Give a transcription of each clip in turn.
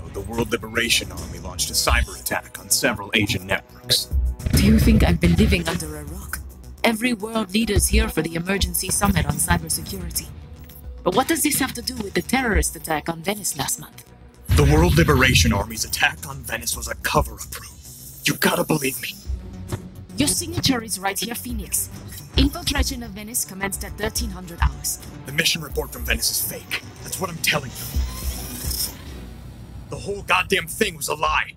ago, the World Liberation Army launched a cyber attack on several Asian networks. Do you think I've been living under a rock? Every world leader's here for the emergency summit on cybersecurity. But what does this have to do with the terrorist attack on Venice last month? The World Liberation Army's attack on Venice was a cover-up, Rue. You gotta believe me. Your signature is right here, Phoenix. Infiltration of Venice commenced at 1300 hours. The mission report from Venice is fake. That's what I'm telling you. The whole goddamn thing was a lie.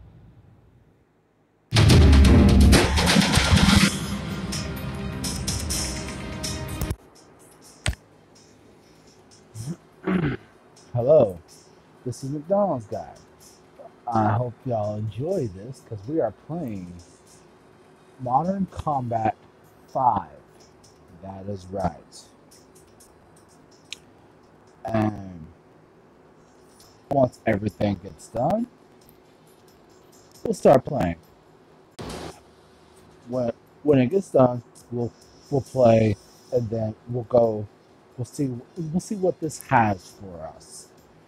Hello, this is McDonald's Guy. I hope y'all enjoy this because we are playing Modern Combat 5. That is right. And once everything gets done, we'll start playing. When it gets done, we'll play, and then we'll go. We'll see what this has for us.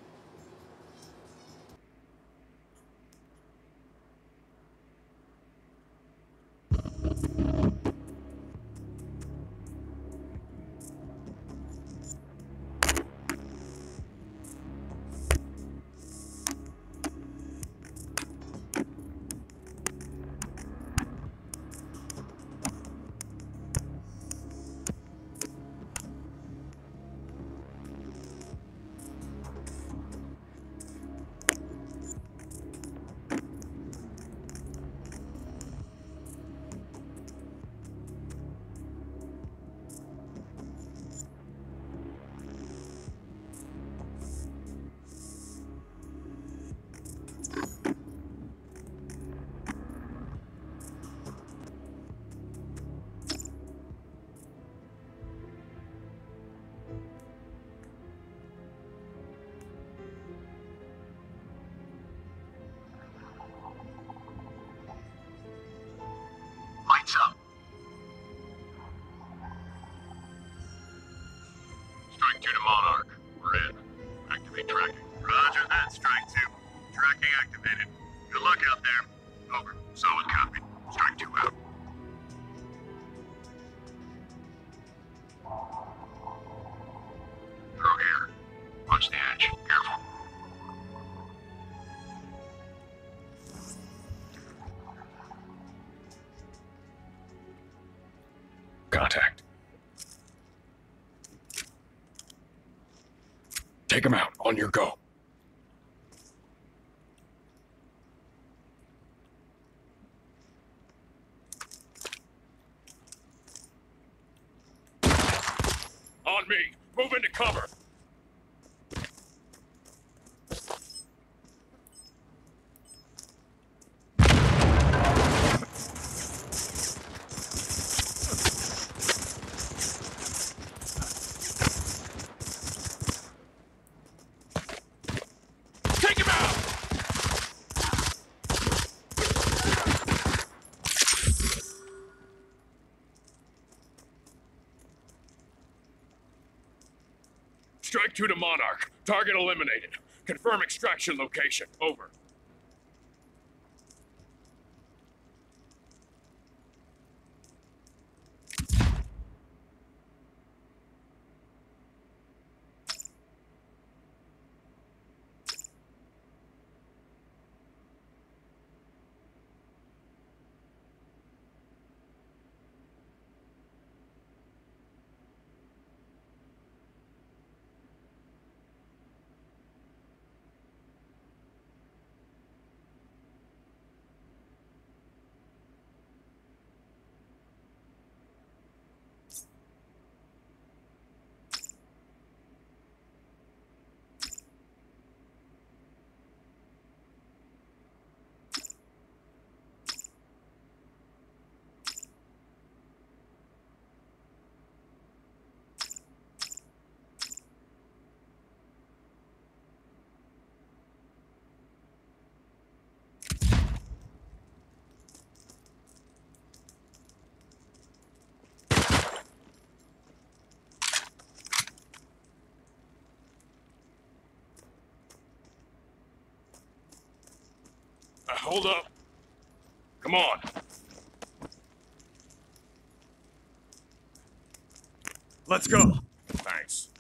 Lights up. Strike 2 to Monarch. We're in. Activate tracking. Roger that, Strike 2. Tracking activated. Good luck out there. Over. Solid copy. Strike 2 out. Through here. Watch the edge. Careful. Contact. Take him out. On your go. On me. Move into cover. Take him out! Strike 2 to Monarch. Target eliminated. Confirm extraction location. Over. hold up. Come on. Let's go. Thanks.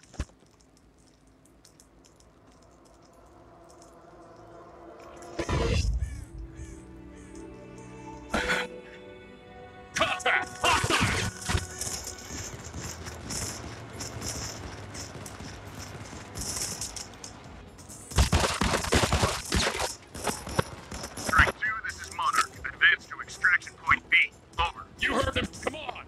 Contact! Hostile! Strike 2, this is Monarch. Advance to extraction point B. Over. You heard him. Come on!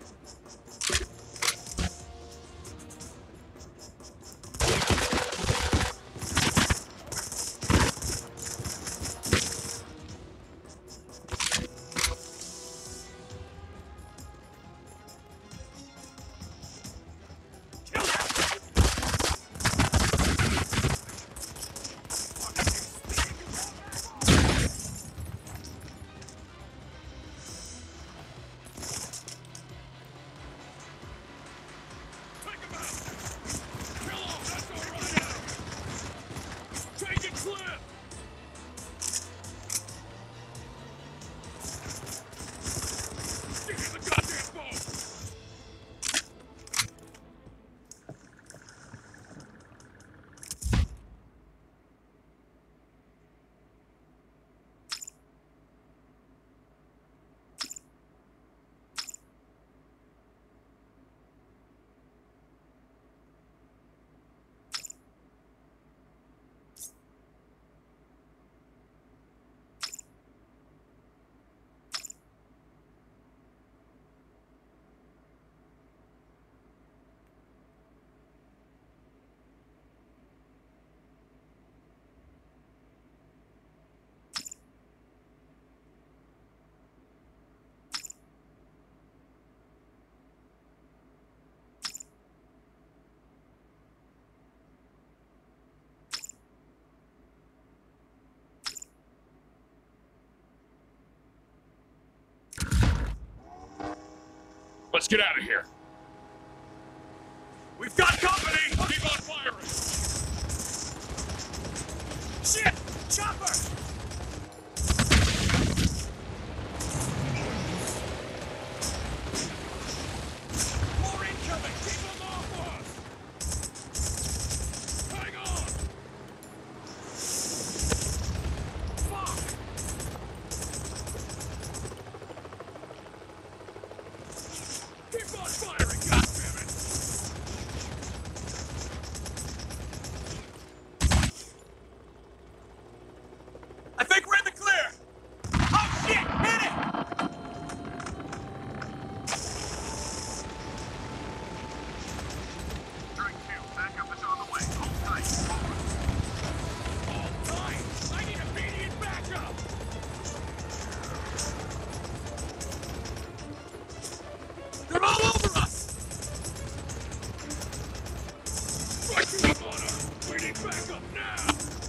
Let's get out of here. We've got company! Keep on firing! Shit! Chopper! More incoming! Keep them off us! Hang on! Fuck! Keep on firing, goddammit! I think we're in the clear! Oh shit! Hit it! Strike 2, backup is on the way. Hold tight. Hold tight! I need immediate backup! They're all over us! Strike 2 on her! We need backup now!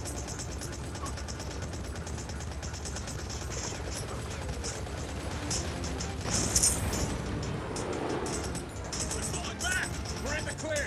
We're falling back! We're in the clear!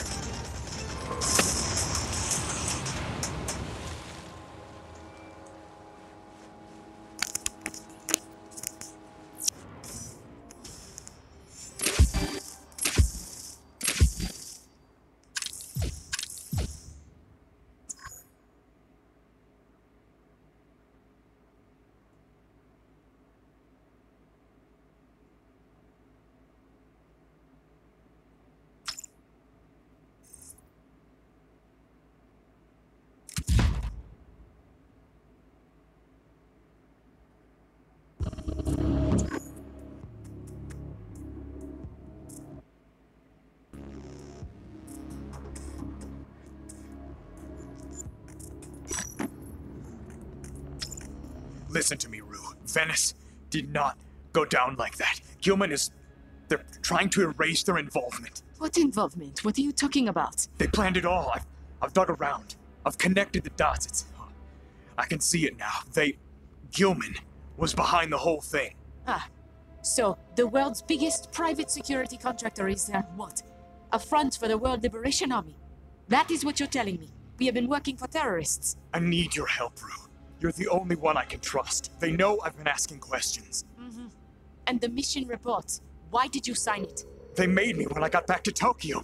Listen to me, Rue. Venice did not go down like that. Gilman is... They're trying to erase their involvement. What involvement? What are you talking about? They planned it all. I've dug around. I've connected the dots. I can see it now. Gilman was behind the whole thing. Ah, so the world's biggest private security contractor is, what? A front for the World Liberation Army. That is what you're telling me. We have been working for terrorists. I need your help, Rue. You're the only one I can trust. They know I've been asking questions. And the mission report. Why did you sign it? They made me when I got back to Tokyo.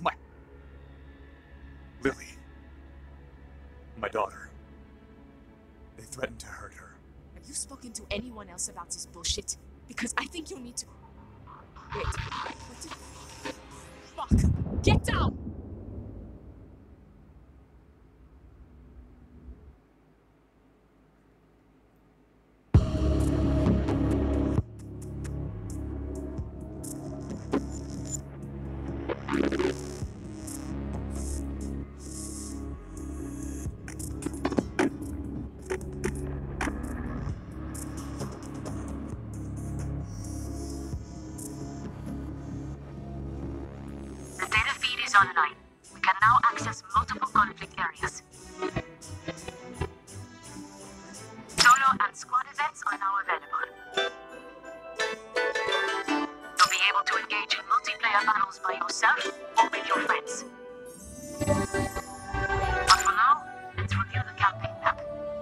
Lily. My daughter. They threatened to hurt her. Have you spoken to anyone else about this bullshit? Because I think you need to... Wait. What did... Fuck! Get down! online. We can now access multiple conflict areas. Solo and squad events are now available. You'll be able to engage in multiplayer battles by yourself or with your friends. But for now, let's review the campaign map.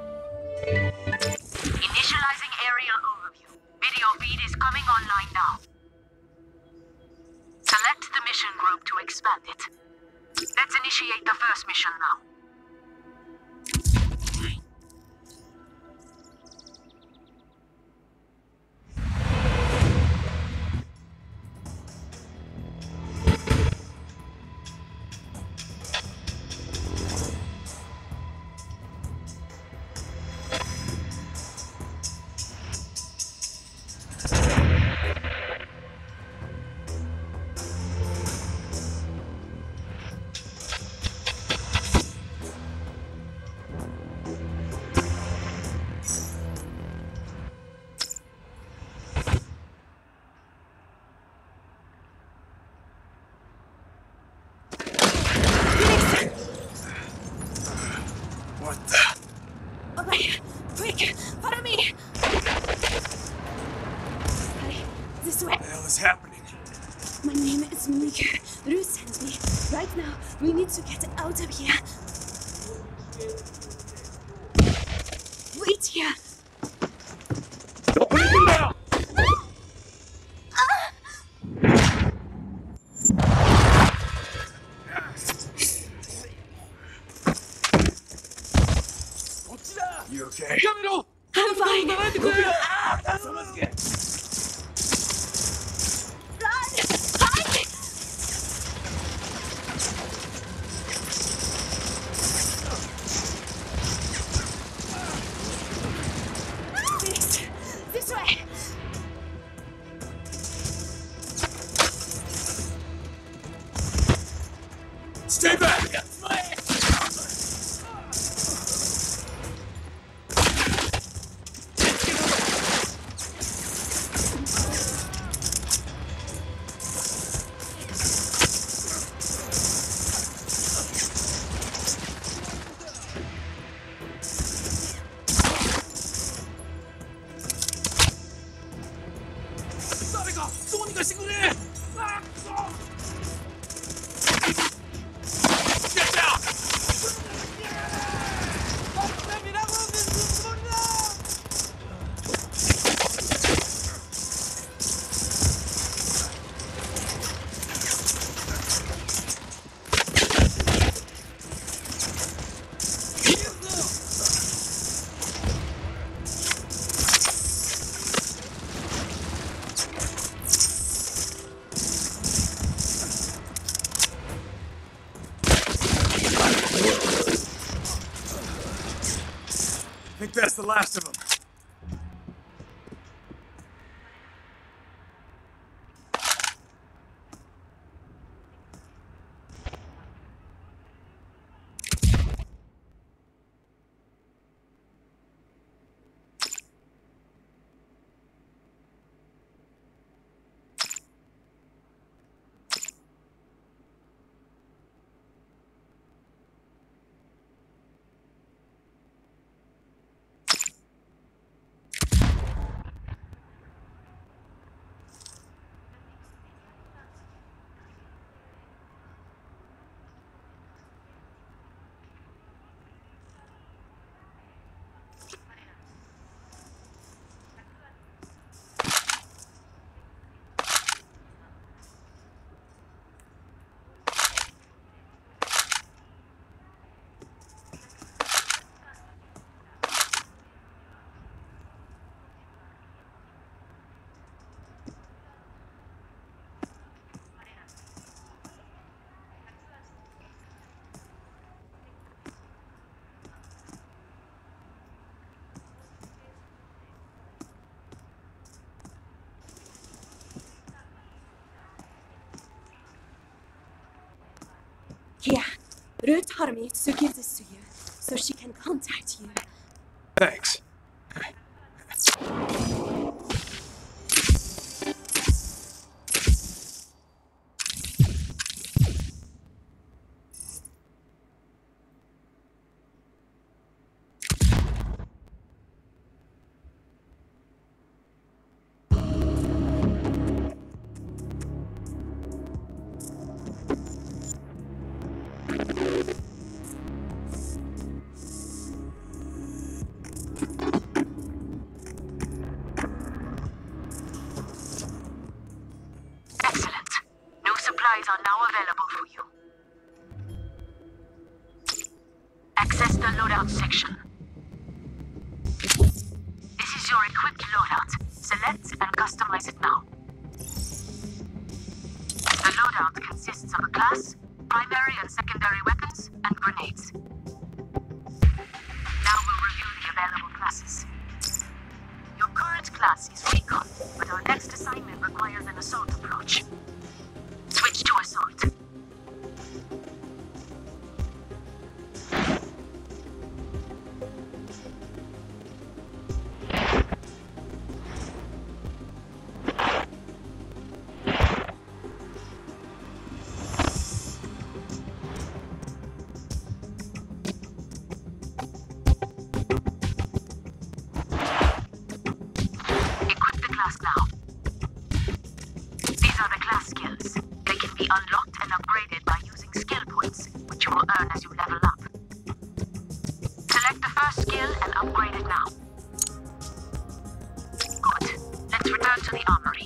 Initializing aerial overview. Video feed is coming online now. Select the mission group to expand it. Let's initiate the first mission now. We need to get out of here. Wait here. Don't put him down! You okay? I'm fine. Run! Hide! This way! Stay back! I think that's the last of them. Harumi to give this to you, so she can contact you. Thanks. Excellent. New supplies are now available for you. Access the loadout section. This is your equipped loadout. Select and customize it now. The loadout consists of a class, primary and secondary weapons, and grenades. Now we'll review the available classes. Your current class is Recon, but our next assignment requires an assault approach. Switch to assault. Equip the class now. These are the class skills. They can be unlocked and upgraded by using skill points, which you will earn as you level up. Select the first skill and upgrade it now. Good. Let's return to the armory.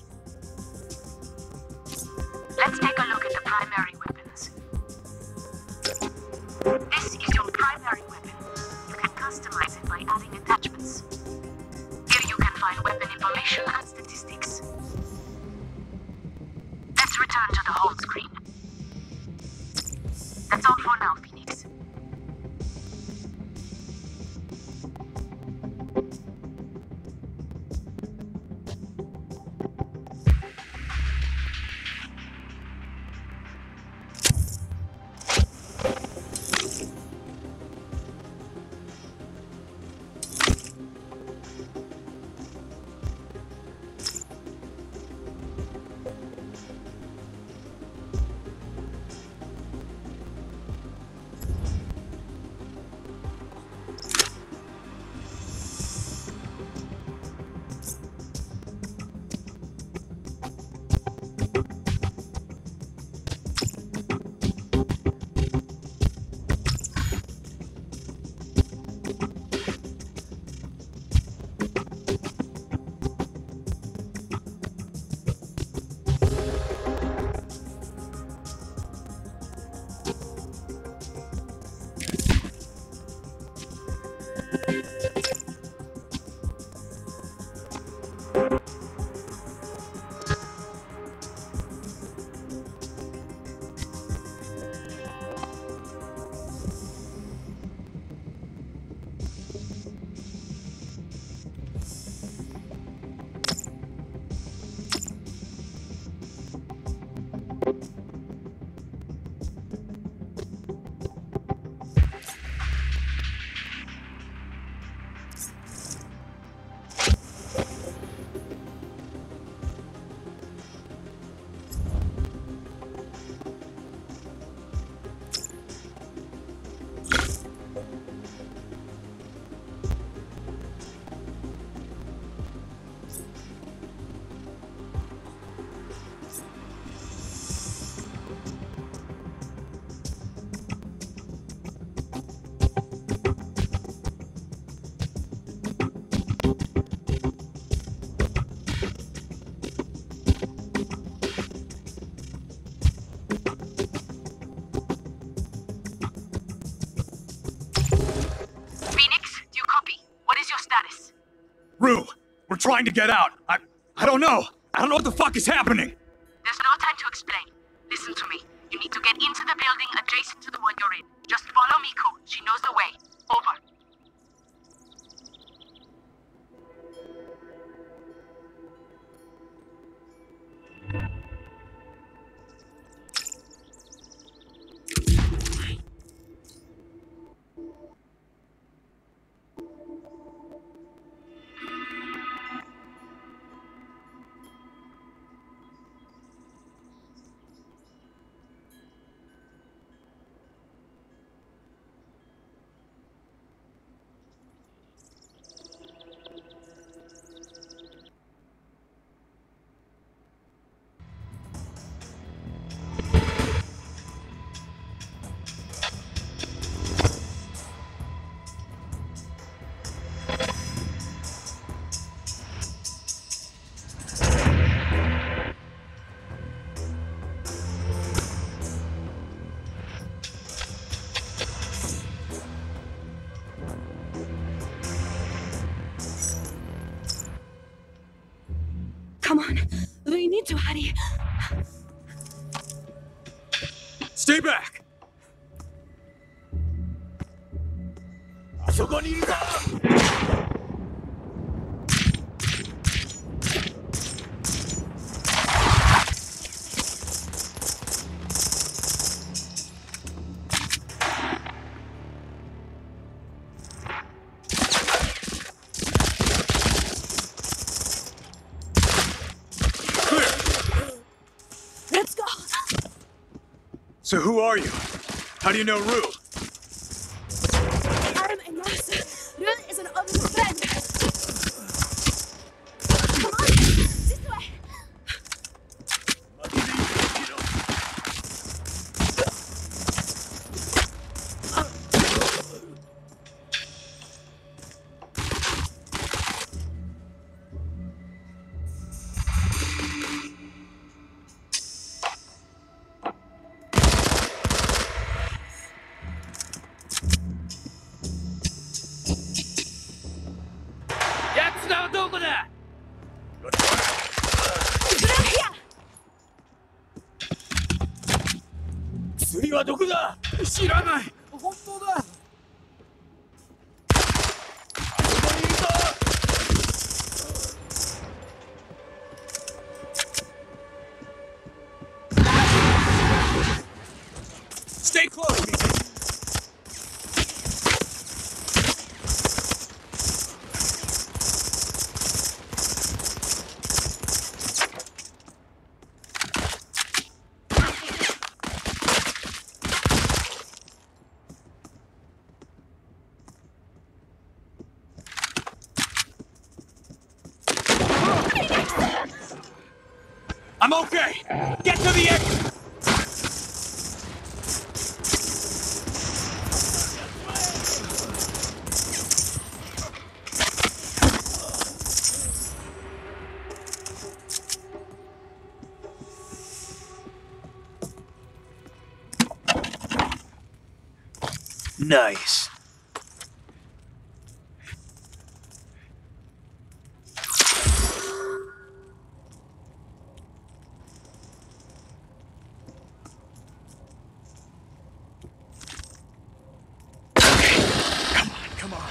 Let's take a look at the primary weapons. This is your primary weapon. You can customize it by adding attachments. Here you can find weapon information and statistics. Let's return to the home screen. That's all for now, Phoenix. Rue, we're trying to get out. I don't know. I don't know what the fuck is happening. There's no time to explain. Listen to me. You need to get into the building adjacent to the one you're in. Just follow Miku. She knows the way. Over. Come on. We need to hurry. Stay back! あそこにいるぞ! Let's go. So who are you? How do you know Rue? I'm a nurse. Rune is an old friend. Come on, this way. Rune here. 釣りはどこだ? 知らない! 本当だ! あそこにいるぞ! Stay close, Mika. I'm okay! Get to the exit! Nice. Come on.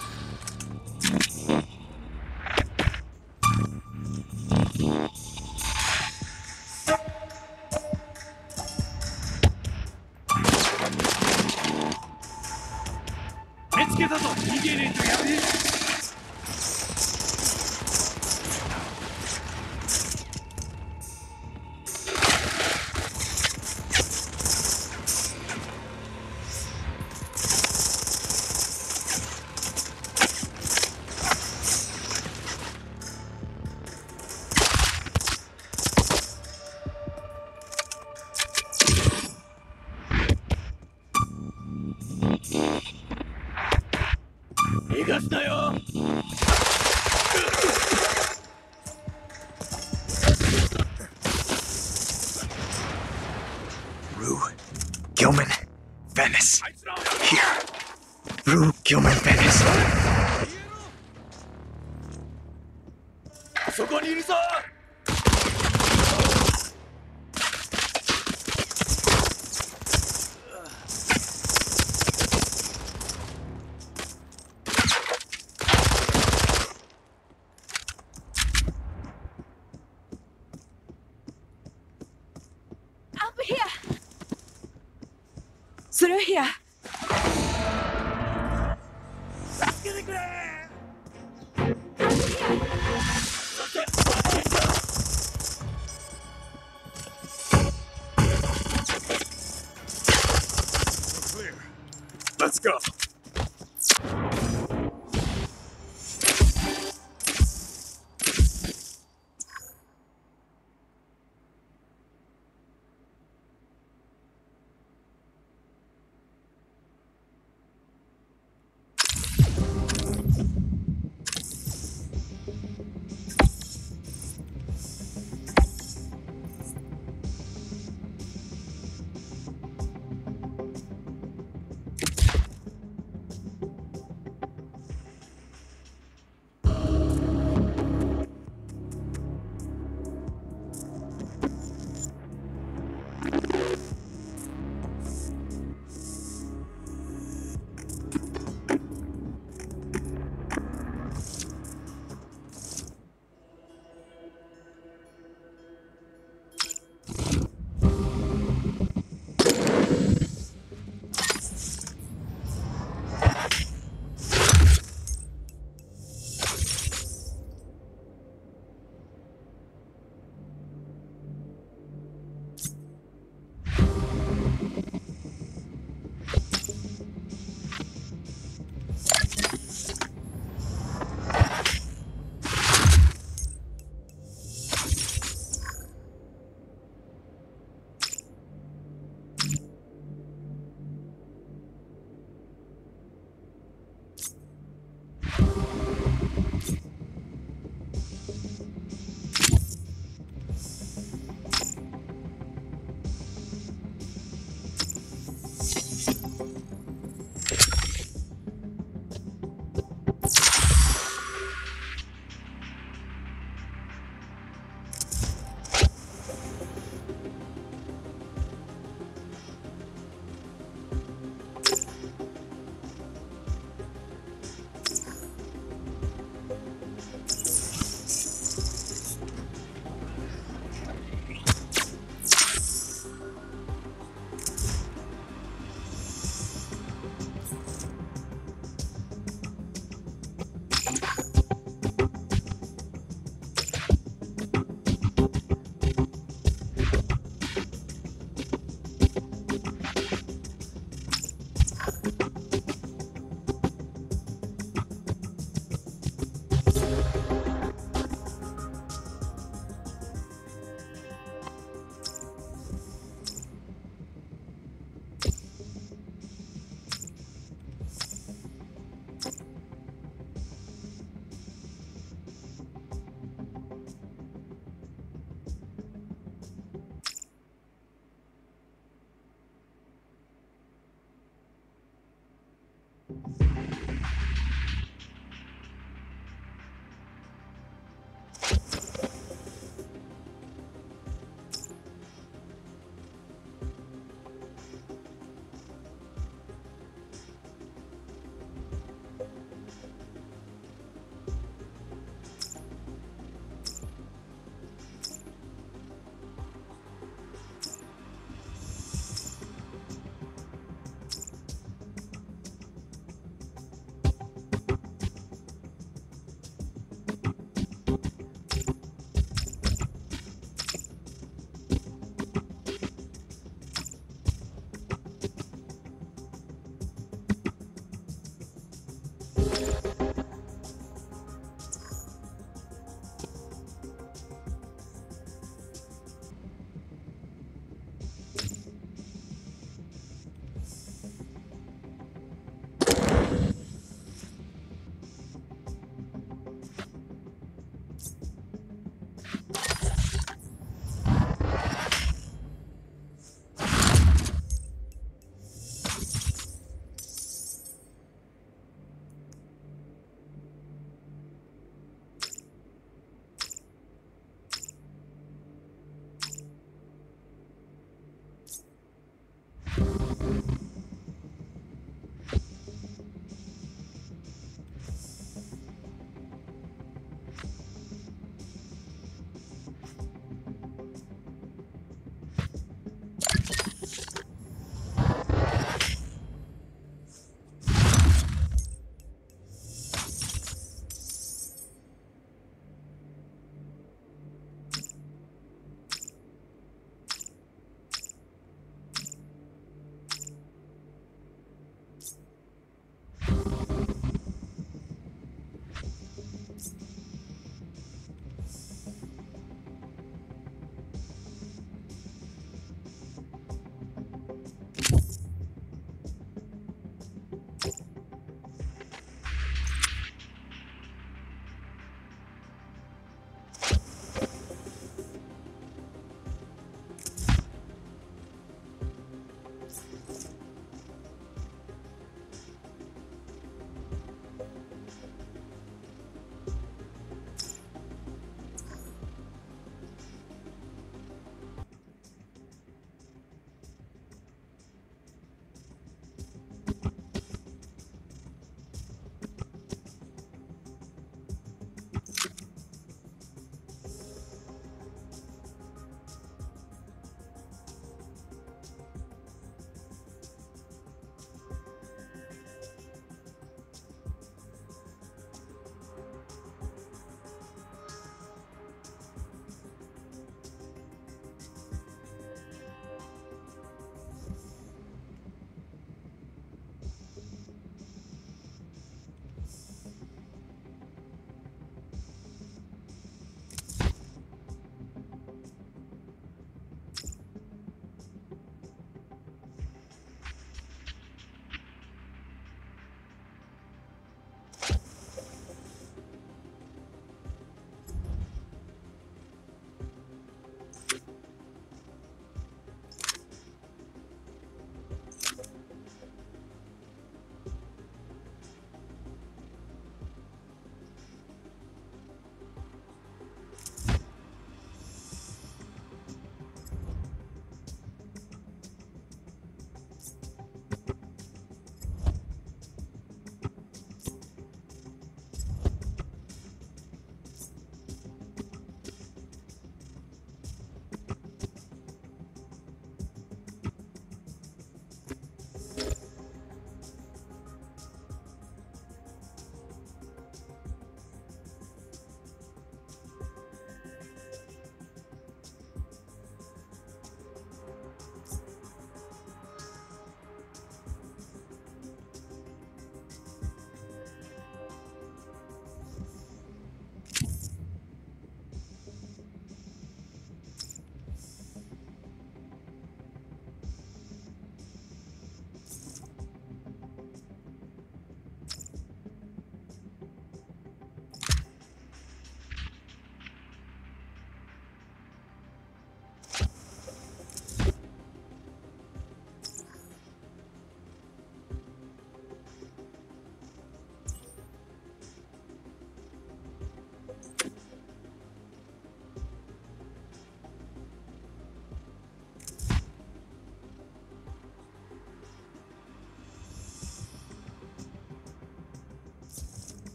Rue, Gilman, Venice. Here. Rue, Gilman, Venice. そこにいるぞ! Up here. Through here. Clear. Let's go.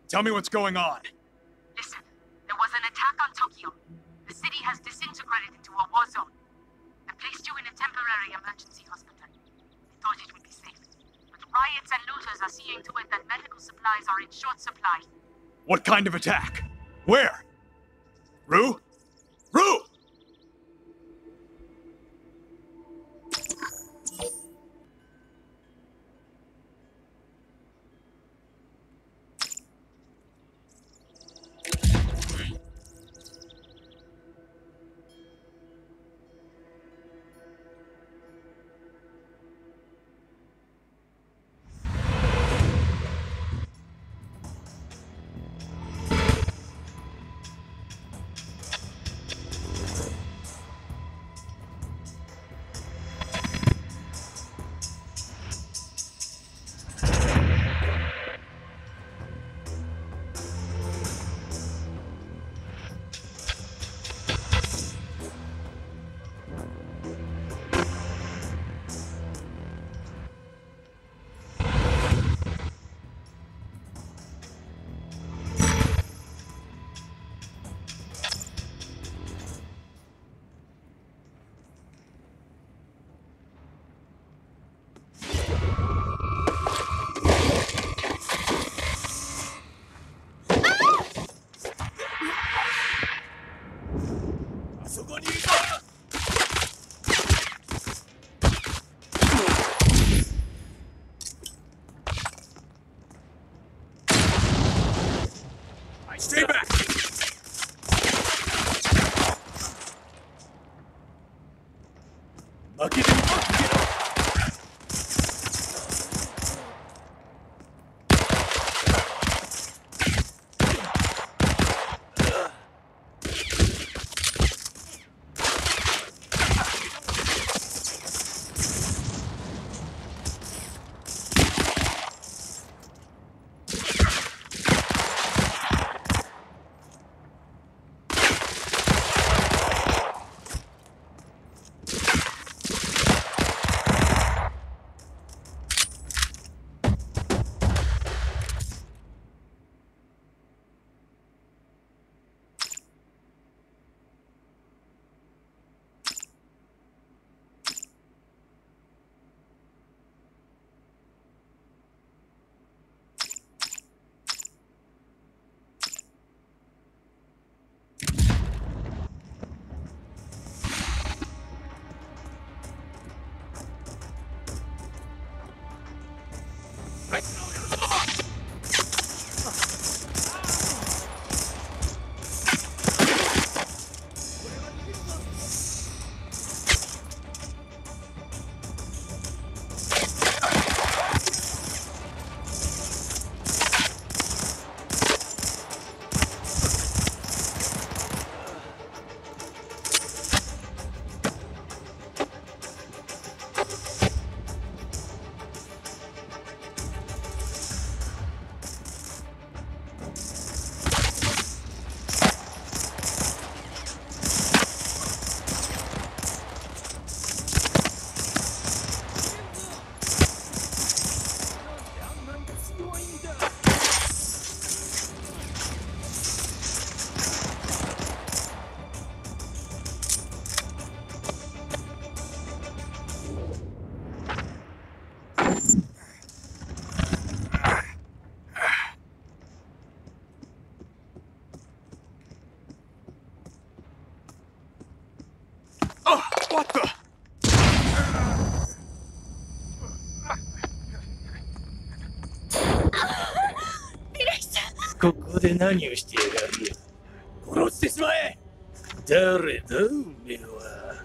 Tell me what's going on. Listen, there was an attack on Tokyo. The city has disintegrated into a war zone. I placed you in a temporary emergency hospital. I thought it would be safe. But riots and looters are seeing to it that medical supplies are in short supply. What kind of attack? Where? Rue? Rue! Stay back! Lucky to What the? ここで何をしてやがるよ。殺してしまえ。誰だおめえは。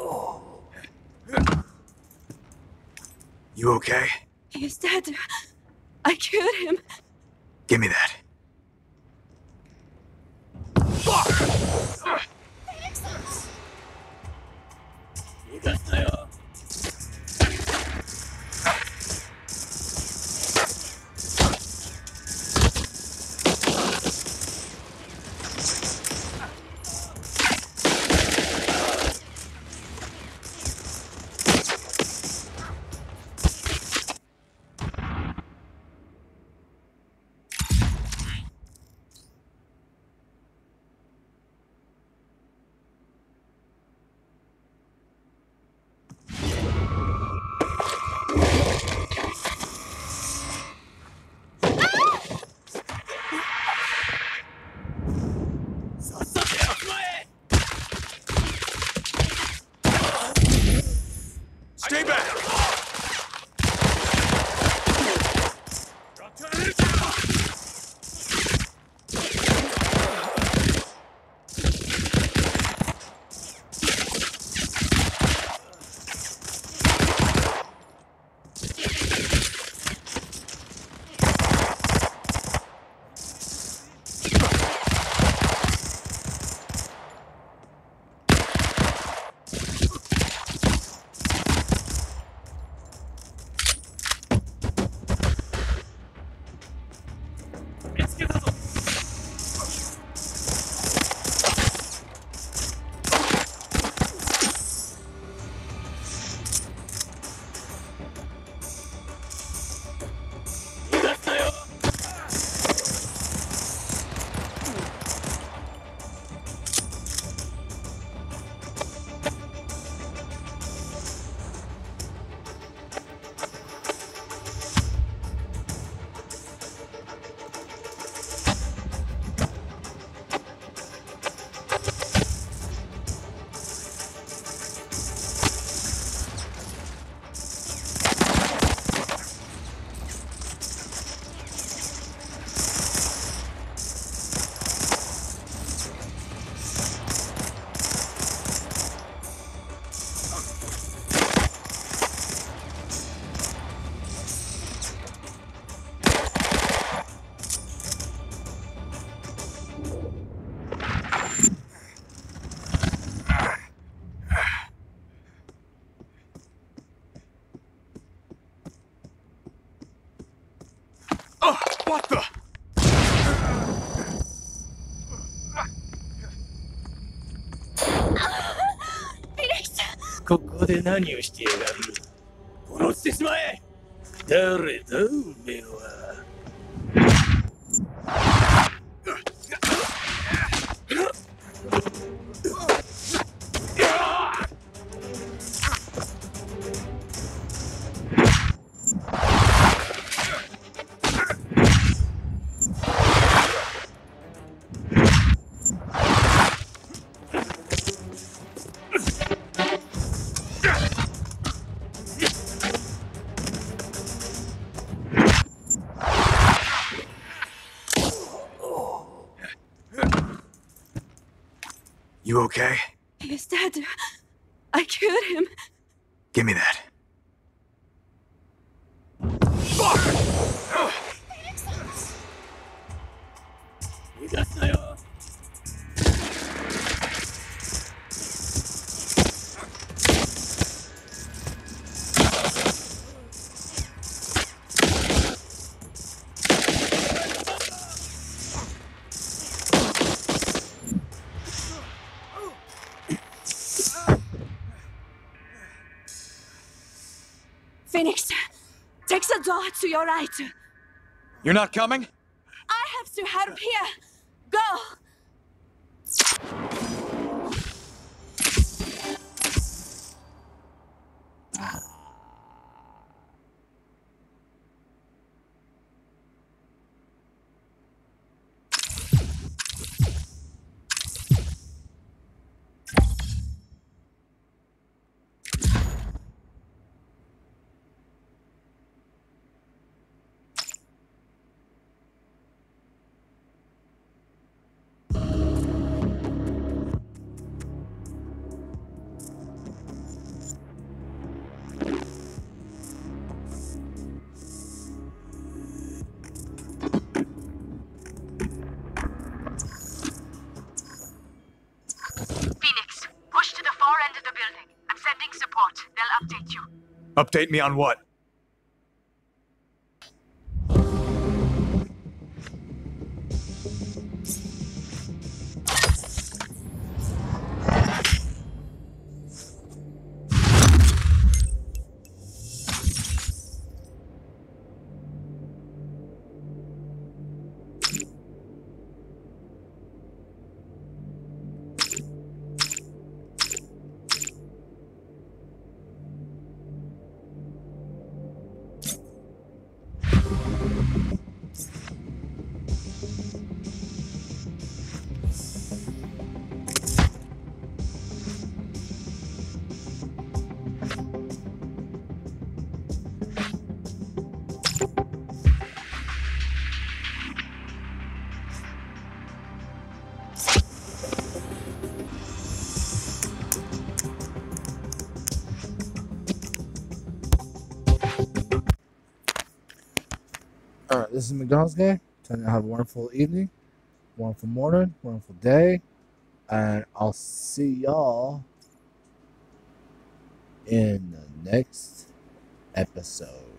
You okay? He is dead. I cured him. Give me that. Fuck! 逃がすなよ。さっさとやっちまえ。 Stay back! What the? Phoenix! ここで何をしてやがる。殺してしまえ。誰だおめえは。 You okay? He is dead. I cured him. Give me that. Fuck! 逃がすなよ。 Phoenix, take the door to your right. You're not coming? I have to help here. Go! Update me on what? Alright, this is McDonald's guy. Telling you to have a wonderful evening, wonderful morning, wonderful day, and I'll see y'all in the next episode.